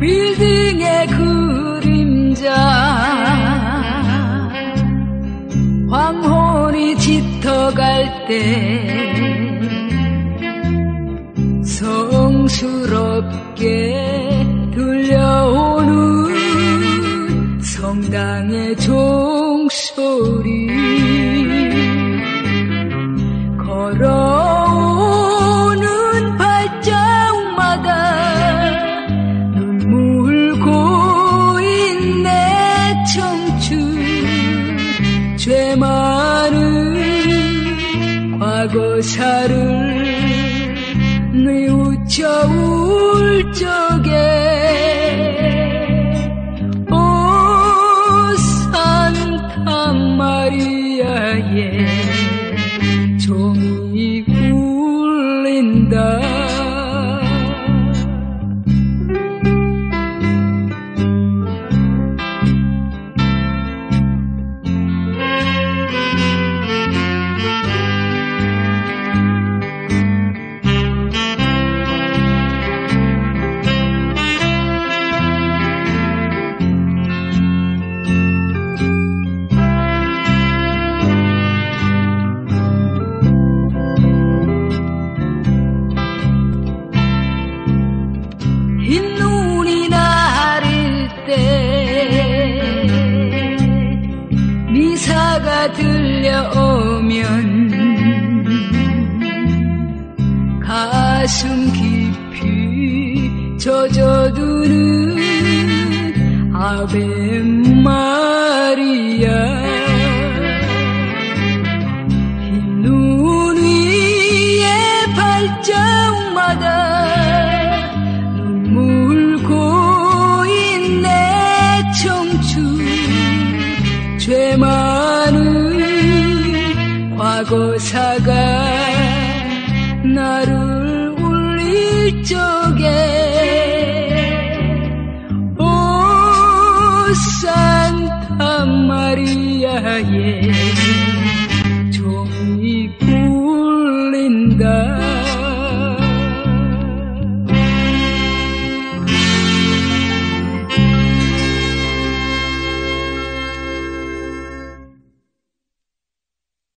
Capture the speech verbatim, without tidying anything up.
빌딩의 그림자 황혼이 짙어갈 때 성스럽게 들려오는 성당의 종소리 걸어오는 발자국마다 눈물 고인 내 청춘 죄 많은 과거사를 뉘우쳐 울 적에 오 산타 마리아의 종이 울린다. 흰눈이 나를 때 미사가 들려오면 가슴 깊이 젖어드는 아베 마리아 흰눈 위에 발자국마다 죄 많은 과거사가 나를 울릴 적에 오 산타 마리아의